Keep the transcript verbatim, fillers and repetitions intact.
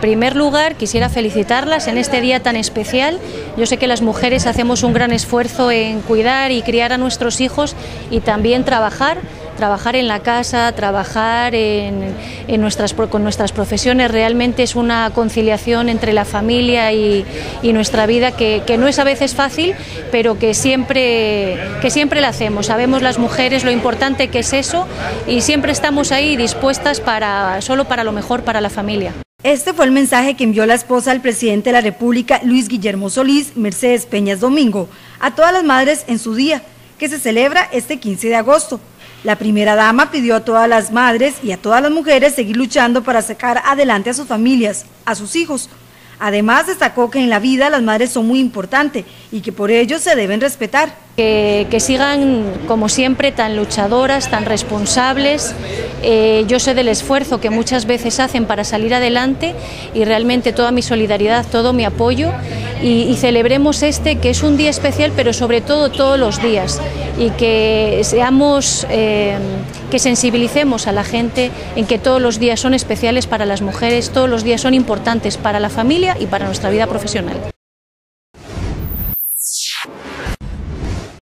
En primer lugar, quisiera felicitarlas en este día tan especial. Yo sé que las mujeres hacemos un gran esfuerzo en cuidar y criar a nuestros hijos y también trabajar, trabajar en la casa, trabajar en, en nuestras, con nuestras profesiones. Realmente es una conciliación entre la familia y, y nuestra vida que, que no es a veces fácil, pero que siempre, que siempre la hacemos. Sabemos las mujeres lo importante que es eso y siempre estamos ahí dispuestas para, solo para lo mejor para la familia. Este fue el mensaje que envió la esposa del presidente de la República, Luis Guillermo Solís, Mercedes Peñas Domingo, a todas las madres en su día, que se celebra este quince de agosto. La primera dama pidió a todas las madres y a todas las mujeres seguir luchando para sacar adelante a sus familias, a sus hijos. Además, destacó que en la vida las madres son muy importantes y que por ello se deben respetar. Que, que sigan, como siempre, tan luchadoras, tan responsables. Eh, yo sé del esfuerzo que muchas veces hacen para salir adelante y realmente toda mi solidaridad, todo mi apoyo. Y, y celebremos este, que es un día especial, pero sobre todo todos los días. Y que seamos, eh, que sensibilicemos a la gente en que todos los días son especiales para las mujeres, todos los días son importantes para la familia y para nuestra vida profesional.